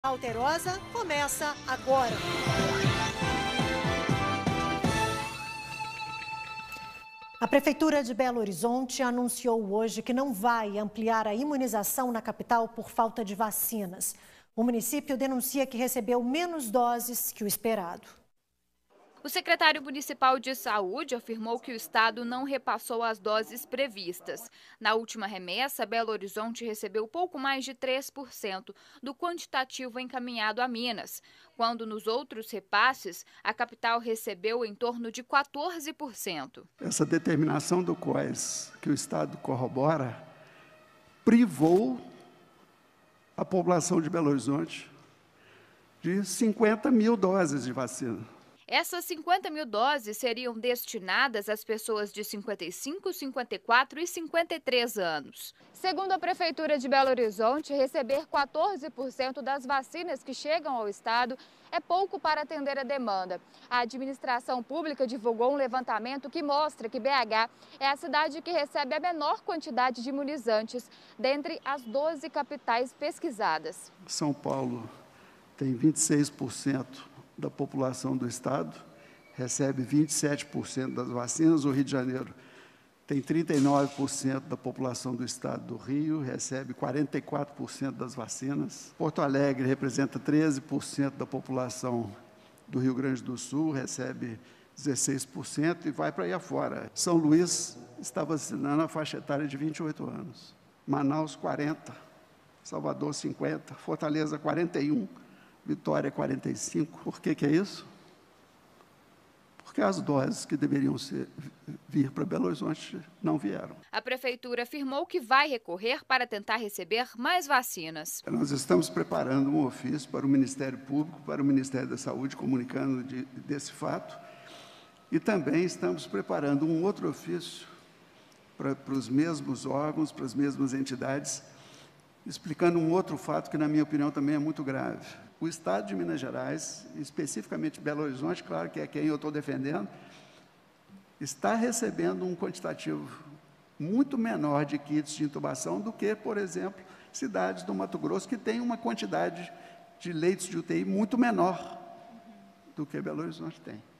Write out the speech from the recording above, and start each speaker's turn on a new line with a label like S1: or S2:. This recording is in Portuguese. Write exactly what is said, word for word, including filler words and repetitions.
S1: Alterosa começa agora. A Prefeitura de Belo Horizonte anunciou hoje que não vai ampliar a imunização na capital por falta de vacinas. O município denuncia que recebeu menos doses que o esperado.
S2: O secretário municipal de saúde afirmou que o estado não repassou as doses previstas. Na última remessa, Belo Horizonte recebeu pouco mais de três por cento do quantitativo encaminhado a Minas, quando nos outros repasses a capital recebeu em torno de quatorze por cento.
S3: Essa determinação do C O E S, que o estado corrobora, privou a população de Belo Horizonte de cinquenta mil doses de vacina.
S2: Essas cinquenta mil doses seriam destinadas às pessoas de cinquenta e cinco, cinquenta e quatro e cinquenta e três anos. Segundo a Prefeitura de Belo Horizonte, receber quatorze por cento das vacinas que chegam ao estado é pouco para atender a demanda. A administração pública divulgou um levantamento que mostra que B H é a cidade que recebe a menor quantidade de imunizantes dentre as doze capitais pesquisadas.
S3: São Paulo tem vinte e seis por cento da população do estado, recebe vinte e sete por cento das vacinas. O Rio de Janeiro tem trinta e nove por cento da população do estado do Rio, recebe quarenta e quatro por cento das vacinas. Porto Alegre representa treze por cento da população do Rio Grande do Sul, recebe dezesseis por cento e vai para aí afora. São Luís está vacinando a faixa etária de vinte e oito anos. Manaus, quarenta. Salvador, cinquenta. Fortaleza, quarenta e um. Vitória, quarenta e cinco. Por que que é isso? Porque as doses que deveriam ser, vir para Belo Horizonte não vieram.
S2: A Prefeitura afirmou que vai recorrer para tentar receber mais vacinas.
S3: Nós estamos preparando um ofício para o Ministério Público, para o Ministério da Saúde, comunicando de, desse fato. E também estamos preparando um outro ofício para, para os mesmos órgãos, para as mesmas entidades, explicando um outro fato que, na minha opinião, também é muito grave. O estado de Minas Gerais, especificamente Belo Horizonte, claro que é quem eu estou defendendo, está recebendo um quantitativo muito menor de kits de intubação do que, por exemplo, cidades do Mato Grosso, que têm uma quantidade de leitos de U T I muito menor do que Belo Horizonte tem.